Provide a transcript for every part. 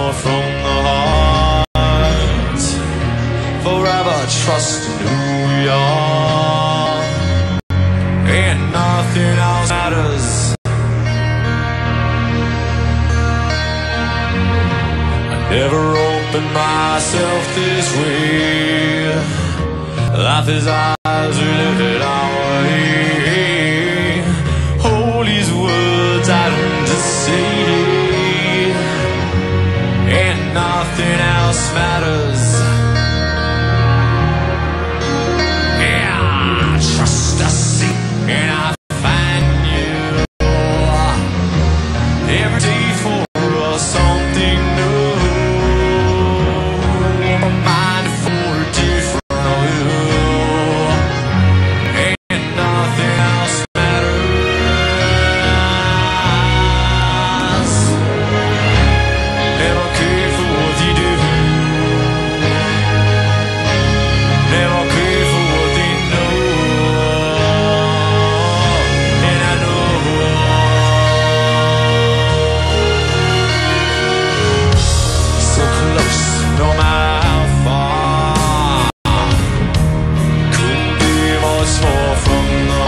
more from the heart. Forever trust in who we are, and nothing else matters. I never opened myself this way. Life is ours, we live it our way. Hold these words I don't just say, and nothing else matters. Yeah, trust I see, and I find you every day for something new. My mind for a different view, and nothing else matters. Never care for what you do, never care for what they know, and I know so close, no matter how far. Couldn't be much more from the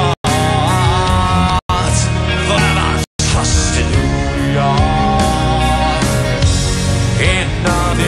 heart. Forever trust in who we are, and nothing